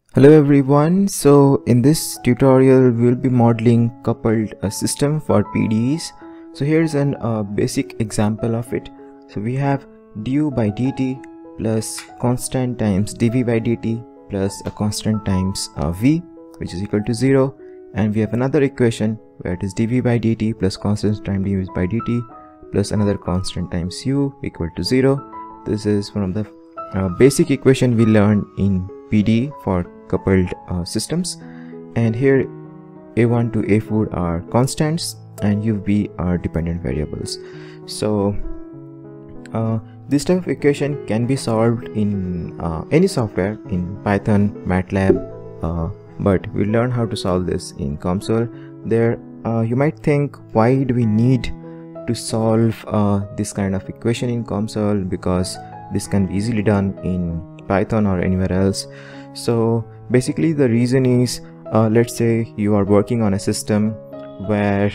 Hello everyone, so in this tutorial we'll be modeling coupled system for PDEs. So here's an basic example of it. So we have du by dt plus constant times dv by dt plus a constant times v, which is equal to 0, and we have another equation where it is dv by dt plus constant times dv by dt plus another constant times u equal to 0. This is one of the basic equation we learned in PDE for coupled systems, and here a1 to a4 are constants and uv are dependent variables. So this type of equation can be solved in any software, in Python, MATLAB, but we'll learn how to solve this in COMSOL. There you might think, why do we need to solve this kind of equation in COMSOL, because this can be easily done in Python or anywhere else. So basically the reason is, let's say you are working on a system where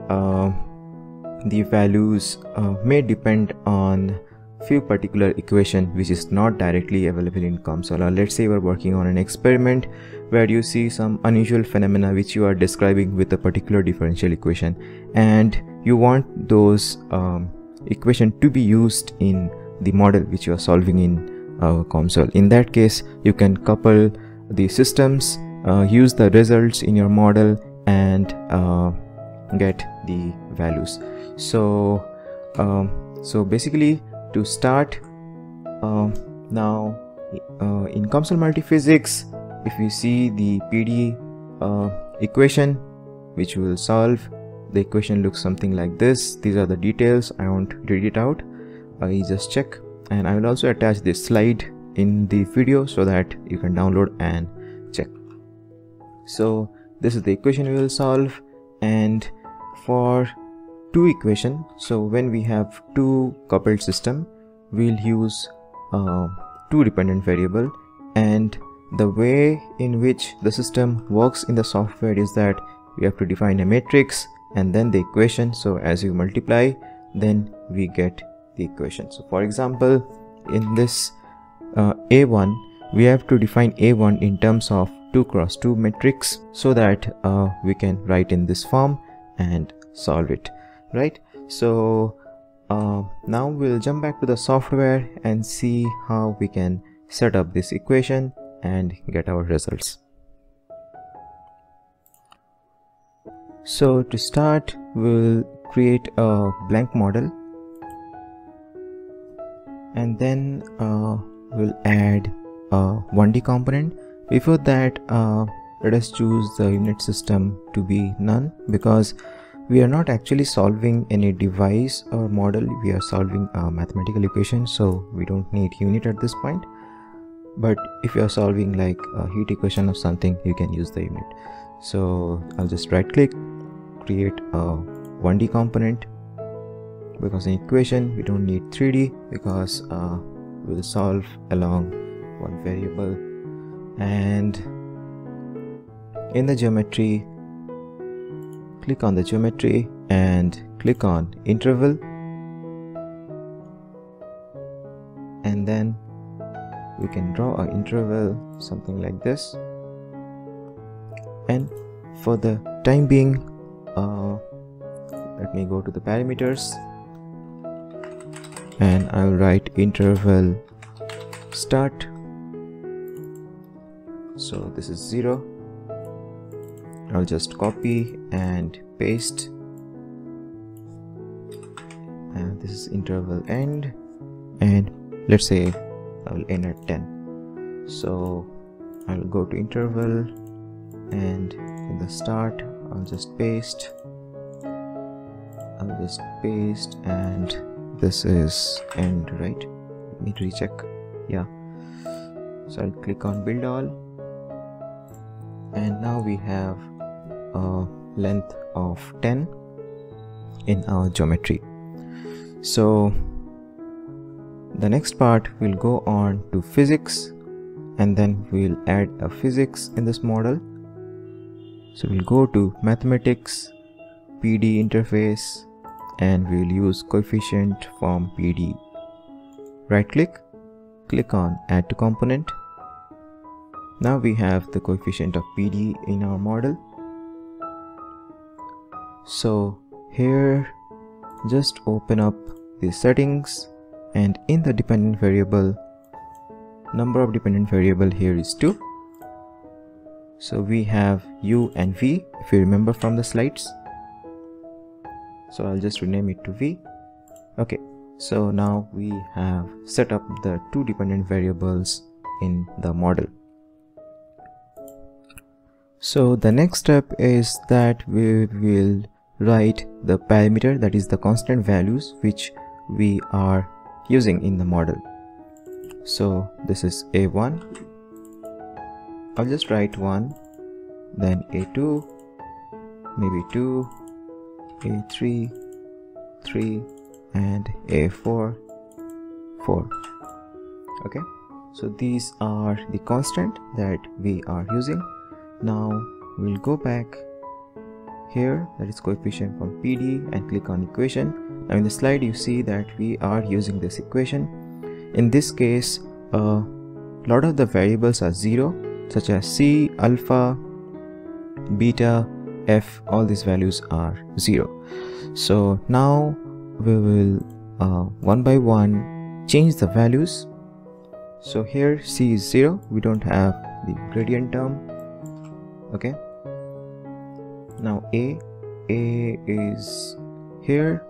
the values may depend on few particular equation which is not directly available in COMSOL, or let's say you are working on an experiment where you see some unusual phenomena which you are describing with a particular differential equation, and you want those equation to be used in the model which you are solving in COMSOL. In that case, you can couple the systems, use the results in your model, and get the values. So basically, to start, now in COMSOL multiphysics, if you see the PDE equation which we will solve, the equation looks something like this. These are the details. I won't read it out. You just check, and I will also attach this slide in the video so that you can download and check. So this is the equation we will solve, and for two equation, so when we have two coupled system, we'll use two dependent variable, and the way in which the system works in the software is that we have to define a matrix and then the equation. So as you multiply, then we get the equation. So for example, in this a1, we have to define a1 in terms of 2 cross 2 matrix, so that we can write in this form and solve it, right? So now we'll jump back to the software and see how we can set up this equation and get our results. So to start, we'll create a blank model, and then we'll add a 1D component. Before that, let us choose the unit system to be none, because we are not actually solving any device or model, we are solving a mathematical equation, so we don't need unit at this point. But if you are solving like a heat equation or something, you can use the unit. So I'll just right click, create a 1D component, because in equation we don't need 3D, because we'll solve along one variable. And in the geometry, click on the geometry and click on interval, and then we can draw an interval something like this. And for the time being, let me go to the parameters, and I'll write interval start. So this is 0. I'll just copy and paste, and this is interval end, and let's say I will end at 10. So I'll go to interval, and in the start I'll just paste, and this is end, right? Need to recheck. Yeah. So I'll click on build all, and now we have a length of 10 in our geometry. So the next part will go on to physics, and then we'll add a physics in this model. So we'll go to mathematics, PDE interface, and we'll use coefficient from PDE. Right click, click on add to component, Now we have the coefficient of PDE in our model. So here just open up the settings, and in the dependent variable, number of dependent variable here is 2. So we have u and v, if you remember from the slides. So I'll just rename it to v. Okay, so now we have set up the 2 dependent variables in the model. So the next step is that we will write the parameter, that is the constant values which we are using in the model. So this is a1, I'll just write 1, then a2, maybe 2, a3, 3, and a4, 4. Okay, so these are the constant that we are using. Now we'll go back here, that is coefficient from PDE, and click on equation. Now in the slide you see that we are using this equation. In this case, a lot of the variables are 0, such as c, alpha, beta, f, all these values are 0. So now we will one by one change the values. So here c is 0, we don't have the gradient term. Okay, now a is here,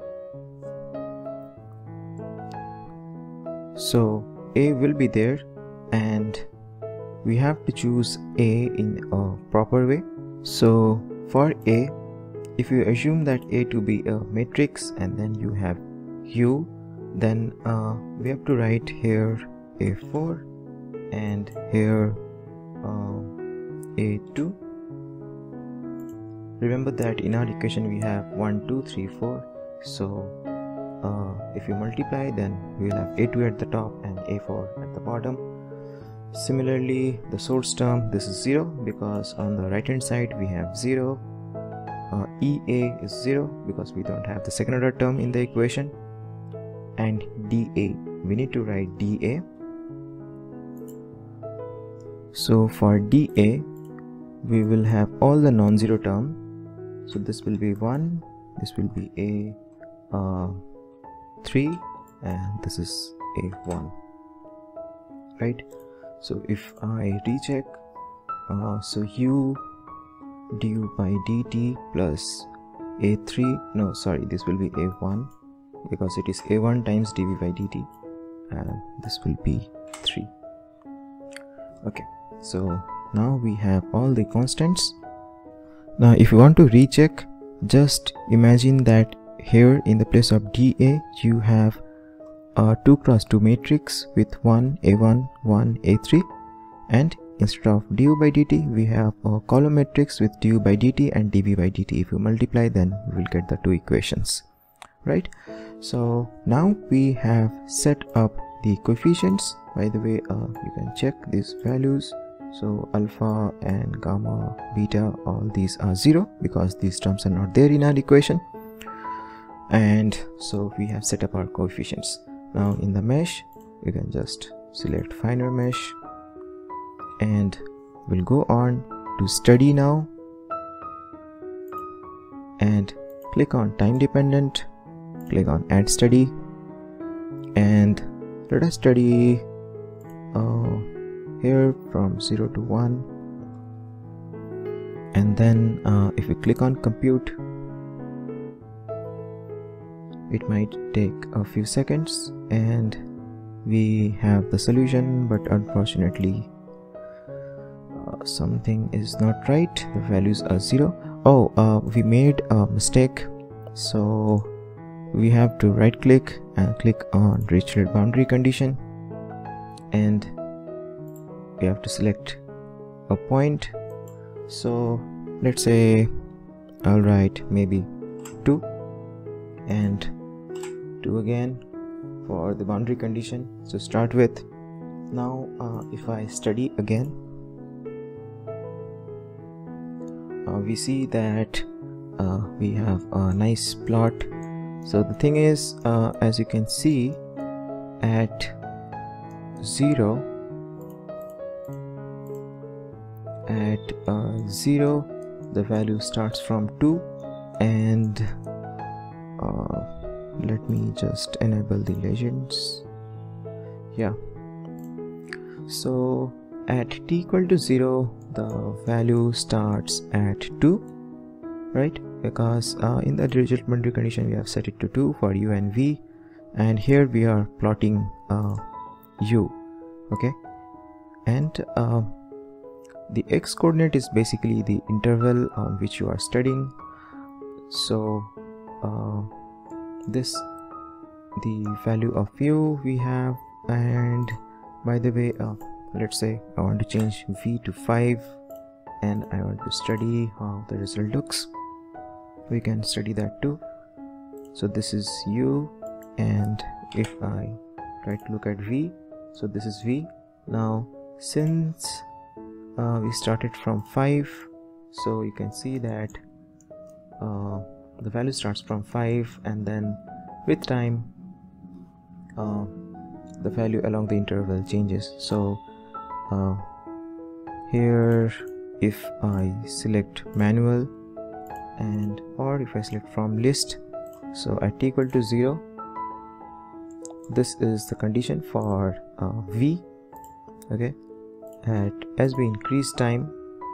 so a will be there, and we have to choose a in a proper way. So for a, if you assume that a to be a matrix and then you have u, then we have to write here a4 and here a2. Remember that in our equation we have 1, 2, 3, 4. So if you multiply, then we will have a2 at the top and a4 at the bottom. Similarly, the source term, this is 0 because on the right hand side we have 0. EA is 0 because we don't have the second order term in the equation. And DA, we need to write DA. So for DA, we will have all the non-zero term. So this will be 1, this will be a3, and this is a1, right? So if I recheck, so u du by dt plus a3, no sorry, this will be a1 because it is a1 times dv by dt, and this will be 3. Okay, so now we have all the constants. Now if you want to recheck, just imagine that here in the place of dA you have a 2 cross 2 matrix with 1 a1 1 a3, and instead of du by dt we have a column matrix with du by dt and dv by dt. If you multiply, then we will get the 2 equations, right? So now we have set up the coefficients. By the way, you can check these values. So alpha and gamma, beta, all these are 0 because these terms are not there in our equation. And so we have set up our coefficients. Now in the mesh, you can just select finer mesh, and we'll go on to study now, and click on time dependent, click on add study, and let us study here from 0 to 1, and then if we click on compute, it might take a few seconds and we have the solution, but unfortunately something is not right, the values are 0. We made a mistake, so we have to right click and click on Dirichlet boundary condition, and we have to select a point. So let's say I'll write maybe 2 and 2 again for the boundary condition to start with. Now if I study again, we see that we have a nice plot. So the thing is, as you can see, at 0 at 0 the value starts from 2, and let me just enable the legends. Yeah, so at t equal to 0 the value starts at 2, right? Because in the result boundary condition we have set it to 2 for u and v, and here we are plotting u, okay? And the x coordinate is basically the interval on which you are studying. So this the value of u we have, and by the way, let's say I want to change v to 5 and I want to study how the result looks. We can study that too. So this is u, and if I try to look at v, so this is v. Now since we started from 5, so you can see that the value starts from 5, and then with time the value along the interval changes. So here if I select manual, and or if I select from list, so at t equal to 0 this is the condition for v, okay? As we increase time,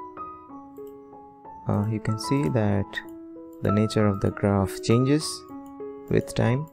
you can see that the nature of the graph changes with time,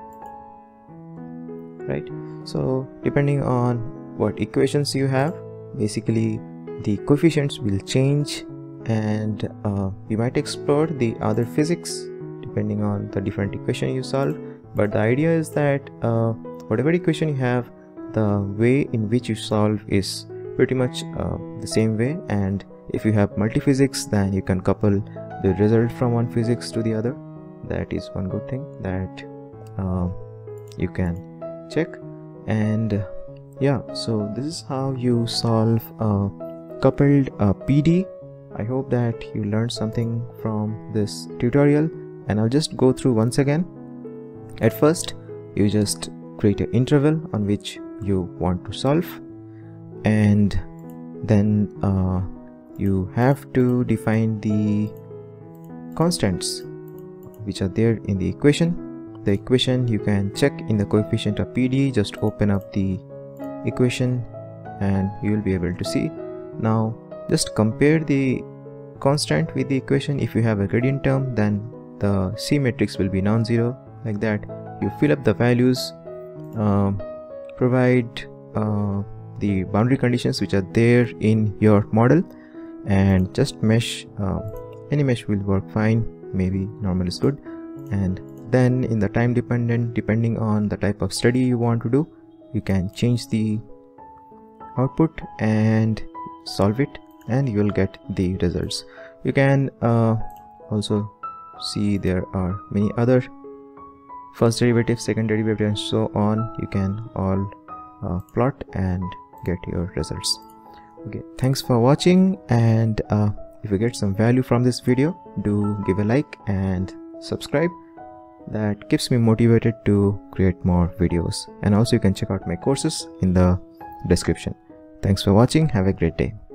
right? So depending on what equations you have, basically the coefficients will change, and we might explore the other physics depending on the different equation you solve. But the idea is that whatever equation you have, the way in which you solve is pretty much the same way. And if you have multiphysics, then you can couple the result from one physics to the other. That is one good thing that you can check. And yeah, so this is how you solve a coupled PDE. I hope that you learned something from this tutorial, and I'll just go through once again. At first, you just create an interval on which you want to solve, and then you have to define the constants which are there in the equation. The equation you can check in the coefficient of PDE. Just open up the equation and you will be able to see. Now just compare the constant with the equation. If you have a gradient term, then the C matrix will be non-zero. Like that, you fill up the values, provide the boundary conditions which are there in your model, and just mesh. Any mesh will work fine, maybe normal is good. And then in the time dependent, depending on the type of study you want to do, you can change the output and solve it, and you will get the results. You can also see there are many other first derivative, second derivative, and so on. You can all plot and get your results. Okay, thanks for watching, and if you get some value from this video, do give a like and subscribe. That keeps me motivated to create more videos. And also you can check out my courses in the description. Thanks for watching. Have a great day.